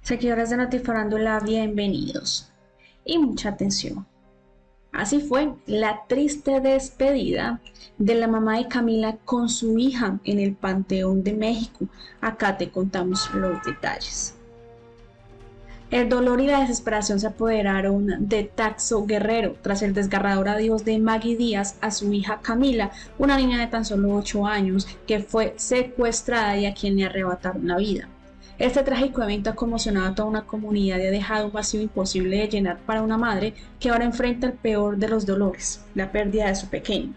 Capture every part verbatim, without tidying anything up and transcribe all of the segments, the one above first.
Seguidores de Notifarándula, bienvenidos y mucha atención. Así fue la triste despedida de la mamá de Camila con su hija en el Panteón de México. Acá te contamos los detalles. El dolor y la desesperación se apoderaron de Taxo Guerrero tras el desgarrador adiós de Maggie Díaz a su hija Camila, una niña de tan solo ocho años que fue secuestrada y a quien le arrebataron la vida. Este trágico evento ha conmocionado a toda una comunidad y ha dejado un vacío imposible de llenar para una madre que ahora enfrenta el peor de los dolores, la pérdida de su pequeño.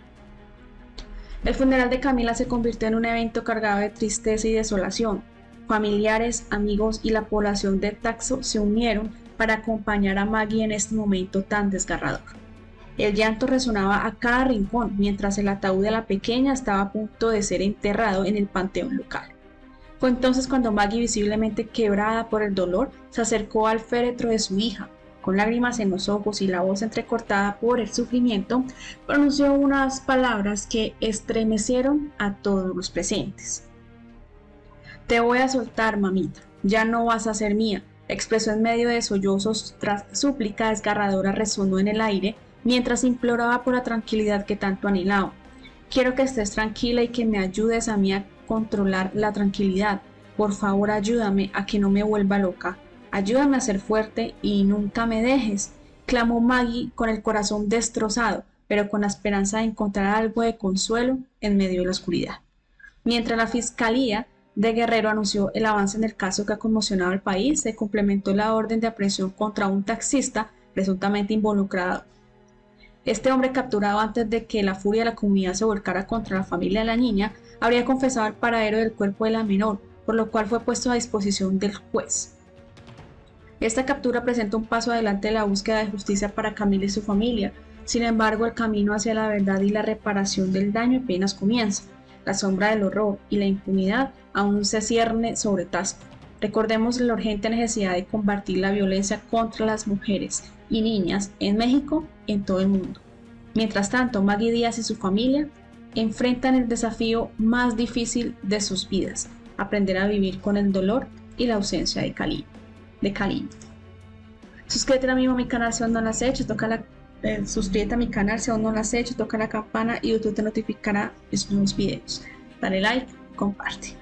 El funeral de Camila se convirtió en un evento cargado de tristeza y desolación. Familiares, amigos y la población de Taxo se unieron para acompañar a Maggie en este momento tan desgarrador. El llanto resonaba a cada rincón mientras el ataúd de la pequeña estaba a punto de ser enterrado en el panteón local. Fue entonces cuando Maggie, visiblemente quebrada por el dolor, se acercó al féretro de su hija. Con lágrimas en los ojos y la voz entrecortada por el sufrimiento, pronunció unas palabras que estremecieron a todos los presentes. «Te voy a soltar, mamita, ya no vas a ser mía», expresó en medio de sollozos tras súplica desgarradora resonó en el aire mientras imploraba por la tranquilidad que tanto anhelaba. «Quiero que estés tranquila y que me ayudes a mí a controlar la tranquilidad. Por favor, ayúdame a que no me vuelva loca. Ayúdame a ser fuerte y nunca me dejes», clamó Maggie con el corazón destrozado, pero con la esperanza de encontrar algo de consuelo en medio de la oscuridad. Mientras la Fiscalía de Guerrero anunció el avance en el caso que ha conmocionado al país, se complementó la orden de aprehensión contra un taxista presuntamente involucrado. Este hombre, capturado antes de que la furia de la comunidad se volcara contra la familia de la niña, habría confesado el paradero del cuerpo de la menor, por lo cual fue puesto a disposición del juez. Esta captura presenta un paso adelante en la búsqueda de justicia para Camila y su familia. Sin embargo, el camino hacia la verdad y la reparación del daño apenas comienza. La sombra del horror y la impunidad aún se cierne sobre Taxo. Recordemos la urgente necesidad de combatir la violencia contra las mujeres y niñas en México y en todo el mundo. Mientras tanto, Maggie Díaz y su familia enfrentan el desafío más difícil de sus vidas: aprender a vivir con el dolor y la ausencia de cariño. De cariño. Suscríbete a mi, a mi canal si aún no lo has hecho, toca la, eh, suscríbete a mi canal si aún no lo has hecho, toca la campana y YouTube te notificará los nuevos videos. Dale like, comparte.